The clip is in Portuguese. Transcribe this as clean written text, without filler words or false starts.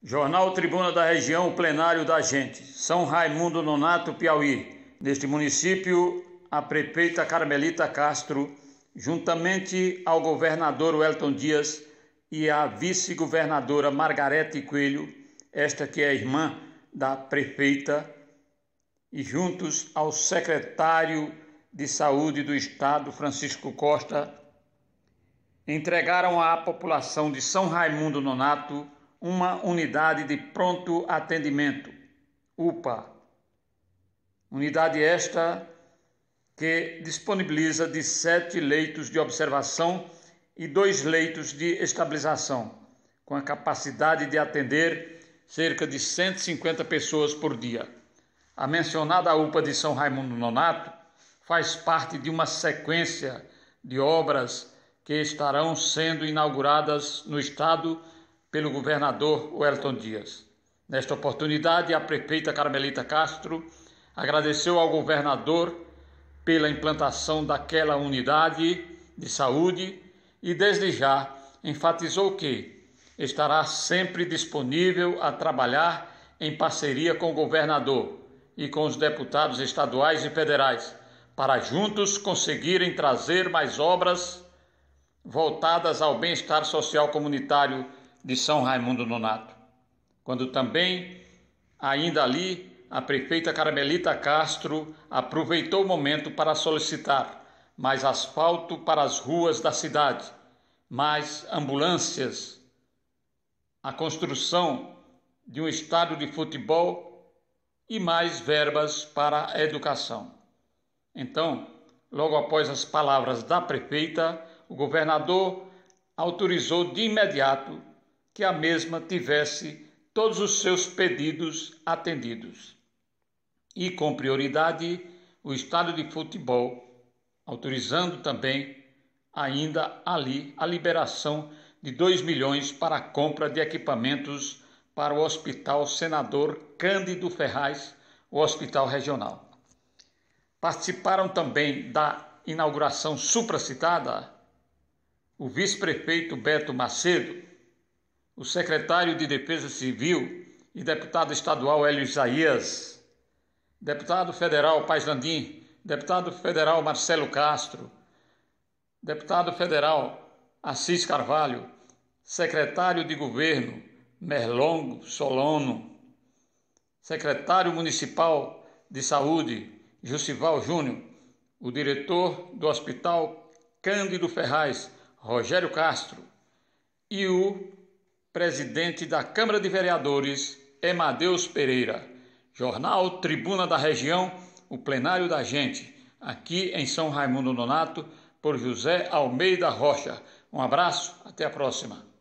Jornal Tribuna da Região, o plenário da gente. São Raimundo Nonato, Piauí. Neste município, a prefeita Carmelita Castro, juntamente ao governador Wellington Dias e à vice-governadora Margarete Coelho, esta que é irmã da prefeita, e juntos ao secretário de Saúde do Estado, Francisco Costa, entregaram à população de São Raimundo Nonato uma unidade de pronto atendimento, UPA. Unidade esta que disponibiliza de 7 leitos de observação e 2 leitos de estabilização, com a capacidade de atender cerca de 150 pessoas por dia. A mencionada UPA de São Raimundo Nonato faz parte de uma sequência de obras que estarão sendo inauguradas no estado pelo governador Wellington Dias. Nesta oportunidade, a prefeita Carmelita Castro agradeceu ao governador pela implantação daquela unidade de saúde e, desde já, enfatizou que estará sempre disponível a trabalhar em parceria com o governador e com os deputados estaduais e federais, para juntos conseguirem trazer mais obras voltadas ao bem-estar social comunitário de São Raimundo Nonato. Quando também, ainda ali, a prefeita Carmelita Castro aproveitou o momento para solicitar mais asfalto para as ruas da cidade, mais ambulâncias, a construção de um estádio de futebol e mais verbas para a educação. Então, logo após as palavras da prefeita, o governador autorizou de imediato que a mesma tivesse todos os seus pedidos atendidos. E, com prioridade, o estádio de futebol, autorizando também, ainda ali, a liberação de 2 milhões para a compra de equipamentos para o Hospital Senador Cândido Ferraz, o hospital regional. Participaram também da inauguração supracitada o vice-prefeito Beto Macedo, o secretário de Defesa Civil e deputado estadual Hélio Isaías, deputado federal Paz Landim, deputado federal Marcelo Castro, deputado federal Assis Carvalho, secretário de governo Merlongo Solono, secretário municipal de saúde Jussival Júnior, o diretor do Hospital Cândido Ferraz, Rogério Castro, e o presidente da Câmara de Vereadores, Emadeus Pereira. Jornal Tribuna da Região, o plenário da gente, aqui em São Raimundo Nonato, por José Almeida Rocha. Um abraço, até a próxima.